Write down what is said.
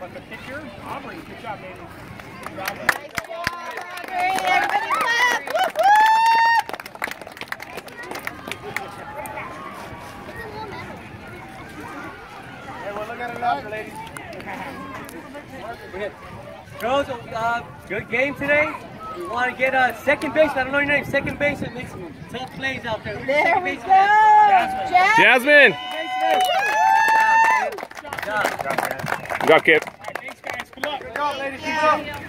But the pitcher, Aubrey, good job, baby. Good job, Nice job, Aubrey. Everybody clap. Woo woo! Hey, we'll look at it after, ladies. Girls, good game today. We want to get second base. I don't know your name. Second base. It makes some tough plays out there. There we go. Jasmine. Good job. Good job, kid. All right, thanks, guys. Good luck. Good job, ladies. Good job.